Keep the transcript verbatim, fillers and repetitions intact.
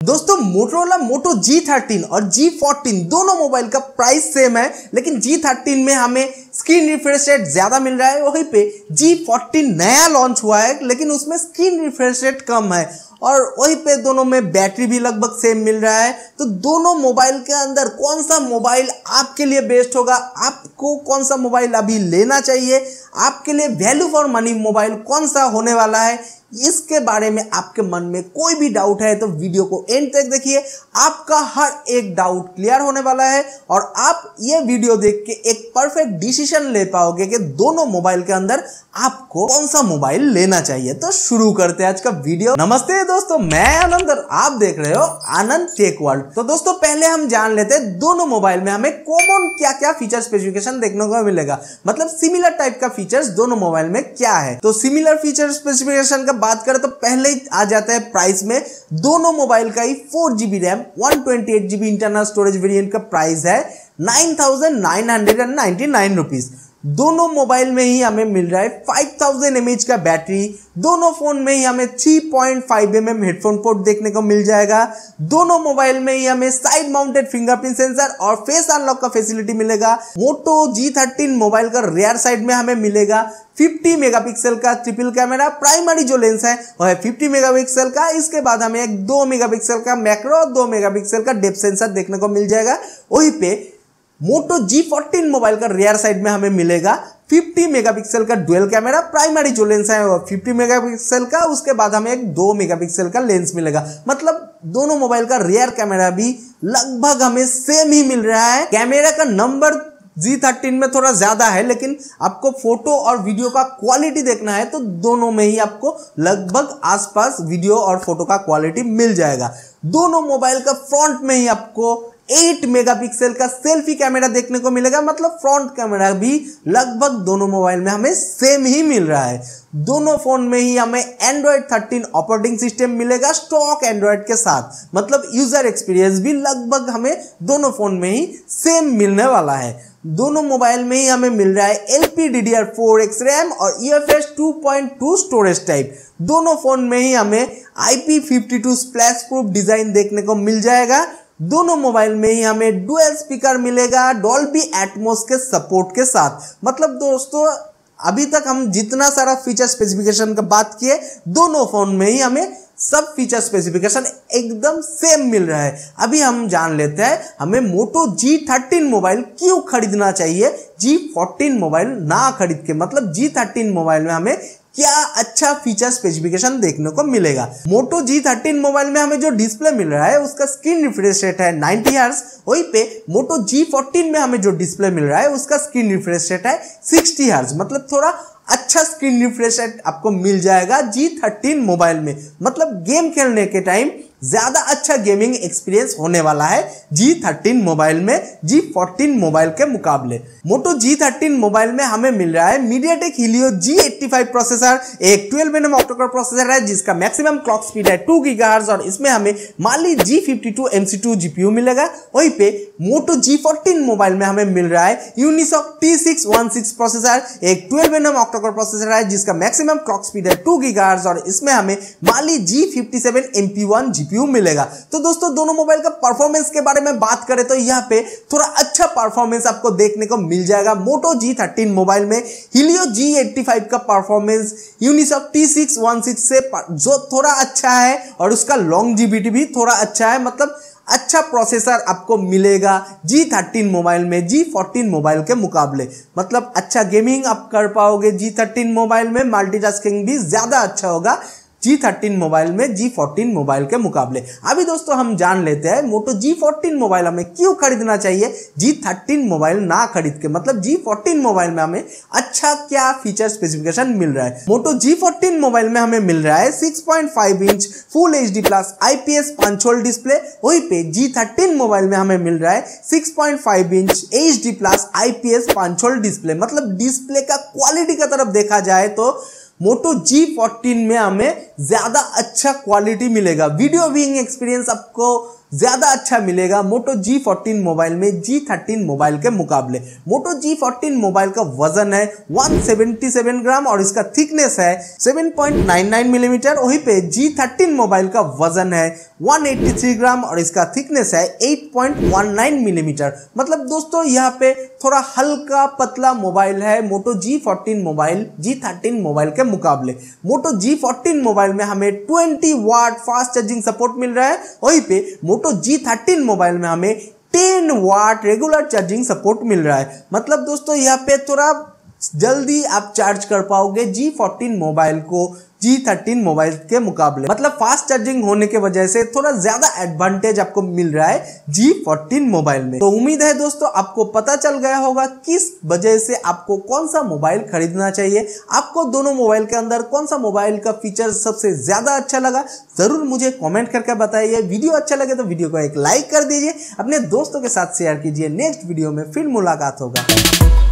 दोस्तों मोटोरोला मोटो G thirteen और G fourteen दोनों मोबाइल का प्राइस सेम है, लेकिन जी थर्टीन में हमें स्क्रीन रिफ्रेश रेट ज्यादा मिल रहा है, वहीं पे जी फोर्टीन नया लॉन्च हुआ है लेकिन उसमें स्क्रीन रिफ्रेश रेट कम है और वहीं पे दोनों में बैटरी भी लगभग सेम मिल रहा है। तो दोनों मोबाइल के अंदर कौन सा मोबाइल आपके लिए बेस्ट होगा, आपको कौन सा मोबाइल अभी लेना चाहिए, आपके लिए वैल्यू फॉर मनी मोबाइल कौन सा होने वाला है, इसके बारे में आपके मन में कोई भी डाउट है तो वीडियो को एंड तक देखिए। आपका हर एक डाउट क्लियर होने वाला है और आप ये वीडियो देख के एक परफेक्ट डिसीजन ले पाओगे कि दोनों मोबाइल के अंदर आपको कौन सा मोबाइल लेना चाहिए। तो शुरू करते हैं आज का वीडियो। नमस्ते दोस्तों, मैं आनंद और आप देख रहे हो आनंद टेक वर्ल्ड। तो दोस्तों पहले हम जान लेते हैं दोनों मोबाइल में हमें कॉमन क्या क्या फीचर स्पेसिफिकेशन देखने को मिलेगा, मतलब सिमिलर टाइप का फीचर्स दोनों मोबाइल में क्या है। तो सिमिलर फीचर स्पेसिफिकेशन का बात करें तो पहले ही आ जाता है प्राइस में। दोनों मोबाइल का ही four GB RAM one twenty eight GB internal storage variant का प्राइस है nine thousand nine hundred ninety nine rupees. दोनों मोबाइल में ही हमें मिल रहा है फाइव थाउजेंड एमएच का बैटरी। दोनों फोन में ही हमें three point five M M headphone port देखने को मिल जाएगा। दोनों मोबाइल में ही हमें साइड माउंटेड फिंगरप्रिंट सेंसर और फेस अनलॉक का फैसिलिटी मिलेगा। मोटो जी थर्टीन मोबाइल का रियर साइड में हमें मिलेगा फिफ्टी मेगापिक्सल का ट्रिपल कैमरा। प्राइमरी जो लेंस है वो है फिफ्टी मेगापिक्सल का। इसके बाद हमें एक दो मेगापिक्सल का मैक्रो और दो मेगापिक्सल का डेप्थ सेंसर देखने को मिल जाएगा। वहीं पे मोटो जी फोर्टीन मोबाइल का रियर साइड में हमें मिलेगा फिफ्टी मेगापिक्सल का डुअल कैमरा। प्राइमरी जो लेंस है वो फिफ्टी मेगापिक्सल का, उसके बाद हमें एक दो मेगापिक्सल का लेंस मिलेगा। मतलब दोनों मोबाइल का रियर कैमरा भी लगभग हमें सेम ही मिल रहा है। कैमरा का नंबर जी थर्टीन में थोड़ा ज्यादा है, लेकिन आपको फोटो और वीडियो का क्वालिटी देखना है तो दोनों में ही आपको लगभग आसपास वीडियो और फोटो का क्वालिटी मिल जाएगा। दोनों मोबाइल का फ्रंट में ही आपको एट मेगापिक्सल का सेल्फी कैमरा देखने को मिलेगा। मतलब फ्रंट कैमरा भी लगभग दोनों मोबाइल में हमें सेम ही मिल रहा है। दोनों फोन में ही हमें एंड्रॉइड थर्टीन ऑपरेटिंग सिस्टम मिलेगा स्टॉक एंड्रॉइड के साथ। मतलब यूजर एक्सपीरियंस भी लगभग हमें दोनों फोन में ही सेम मिलने वाला है। दोनों मोबाइल में ही हमें मिल रहा है L P D D R four X RAM और E F S two point two storage type. दोनों फोन में ही हमें I P fifty two splash proof design देखने को मिल जाएगा। दोनों मोबाइल में ही हमें डुअल स्पीकर मिलेगा डॉल्बी एटमॉस के सपोर्ट के साथ। मतलब दोस्तों अभी तक हम जितना सारा फीचर स्पेसिफिकेशन का बात किए, दोनों फोन में ही हमें सब फीचर स्पेसिफिकेशन एकदम सेम मिल रहा है। अभी हम जान लेते हैं हमें मोटो जी थर्टीन मोबाइल क्यों खरीदना चाहिए जी फोर्टीन मोबाइल ना खरीद के। मतलब जी थर्टीन मोबाइल में हमें क्या अच्छा फीचर स्पेसिफिकेशन देखने को मिलेगा। मोटो जी थर्टीन मोबाइल में हमें जो डिस्प्ले मिल रहा है उसका स्क्रीन रिफ्रेश रेट है नाइंटी हर्ट्ज। वहीं पे मोटो जी फोर्टीन में हमें जो डिस्प्ले मिल रहा है उसका स्क्रीन रिफ्रेश रेट है सिक्सटी हर्ट्ज। मतलब थोड़ा अच्छा स्क्रीन रिफ्रेश रेट आपको मिल जाएगा जी थर्टीन मोबाइल में। मतलब गेम खेलने के टाइम ज्यादा अच्छा गेमिंग एक्सपीरियंस होने वाला है जी थर्टीन मोबाइल में जी फोर्टीन मोबाइल के मुकाबले। मोटो जी थर्टीन मोबाइल में हमें मिल रहा है MediaTek Helio G eighty five processor, एक twelve N M octa core processor है जिसका मैक्सिमम क्लॉक स्पीड है टू गीगाहर्ट्ज और इसमें हमें Mali G fifty two M C two G P U मिलेगा। वहीं पे मोटो जी फोर्टीन मोबाइल में हमें मिल रहा है Unisoc T six one six processor, एक twelve N M octa core processor है जिसका मैक्सिमम क्लॉक स्पीड है टू गीगाहर्ट्ज और इसमें हमें Mali G fifty seven M P one G P U मिलेगा। तो दोस्तों दोनों मोबाइल का परफॉर्मेंस के बारे में बात करें तो यहाँ पे थोड़ा अच्छा परफॉर्मेंस आपको देखने को मिल जाएगा। मोटो जी थर्टीन मोबाइल में हीलियो जी एट्टी फाइव का performance Unisoc T six one six से जो थोड़ा अच्छा है और उसका लॉन्जेविटी भी थोड़ा अच्छा है। मतलब अच्छा प्रोसेसर आपको मिलेगा जी थर्टीन मोबाइल में जी फोर्टीन मोबाइल के मुकाबले। मतलब अच्छा गेमिंग आप कर पाओगे जी थर्टीन मोबाइल में, मल्टीटास्किंग भी ज्यादा अच्छा होगा जी थर्टीन मोबाइल में जी फोर्टीन मोबाइल के मुकाबले। अभी दोस्तों हम जान लेते हैं मोटो जी फोर्टीन मोबाइल हमें क्यों खरीदना चाहिए जी थर्टीन मोबाइल ना खरीद के। मतलब जी फोर्टीन मोबाइल में हमें अच्छा क्या फीचर स्पेसिफिकेशन मिल रहा है। मोटो जी फोर्टीन मोबाइल में हमें मिल रहा है six point five inch full H D plus I P S punch hole display. वहीं पे जी थर्टीन मोबाइल में हमें मिल रहा है six point five inch H D plus I P S punch hole display. मतलब डिस्प्ले का क्वालिटी का तरफ देखा जाए तो मोटो जी फोर्टीन में हमें ज्यादा अच्छा क्वालिटी मिलेगा। वीडियो व्यूइंग एक्सपीरियंस आपको ज्यादा अच्छा मिलेगा मोटो जी फोर्टीन मोबाइल में जी थर्टीन मोबाइल के मुकाबले। मोटो जी फोर्टीन मोबाइल का वजन है एक सौ सतहत्तर ग्राम और इसका थिकनेस है सात पॉइंट नौ नौ मिलीमीटर। वहीं पे जी थर्टीन मोबाइल का वजन है एक सौ तिरासी ग्राम और इसका थिकनेस है आठ पॉइंट एक नौ मिलीमीटर। मतलब दोस्तों यहाँ पे थोड़ा हल्का पतला मोबाइल है Moto G fourteen mobile G thirteen mobile के मुकाबले। मोटो जी फोर्टीन मोबाइल में हमें बीस वाट फास्ट चार्जिंग सपोर्ट मिल रहा है, वहीं पे मोटो जी थर्टीन मोबाइल में हमें दस वाट रेगुलर चार्जिंग सपोर्ट मिल रहा है। मतलब दोस्तों यहाँ पे थोड़ा जल्दी आप चार्ज कर पाओगे जी फोर्टीन मोबाइल को जी थर्टीन मोबाइल के मुकाबले। मतलब फास्ट चार्जिंग होने के वजह से थोड़ा ज्यादा एडवांटेज आपको मिल रहा है जी फोर्टीन मोबाइल में। तो उम्मीद है दोस्तों आपको पता चल गया होगा किस वजह से आपको कौन सा मोबाइल खरीदना चाहिए। आपको दोनों मोबाइल के अंदर कौन सा मोबाइल का फीचर सबसे ज्यादा अच्छा लगा जरूर मुझे कमेंट करके बताइए। वीडियो अच्छा लगे तो वीडियो को एक लाइक कर दीजिए, अपने दोस्तों के साथ शेयर कीजिए। नेक्स्ट वीडियो में फिर मुलाकात होगा।